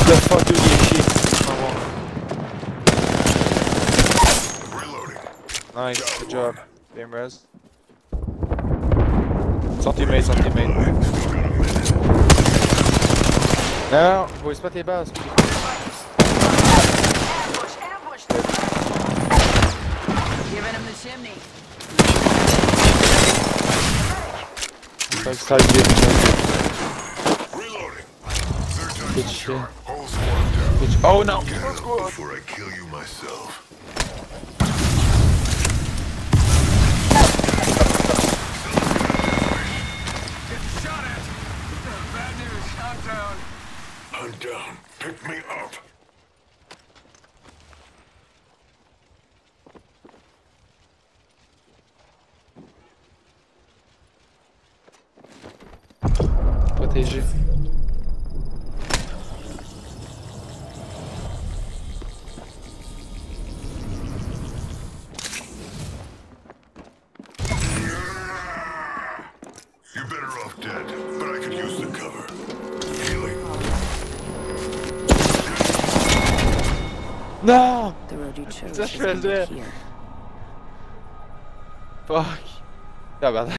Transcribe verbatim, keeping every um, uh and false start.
The fuck dude, il est chier. Nice, good job. Game res. Son teammate, son teammate. Non, non, faut pas tes bases. Ambush, ambush. Giving him the chimney. Nice type game. Good shit. Good sh oh no! Before I kill you myself. I'm down. Pick me up. Protégé. You're better off dead, but I could use the cover. Healing. No! The road you chose That's is ended right. here. Fuck. Ja, ben.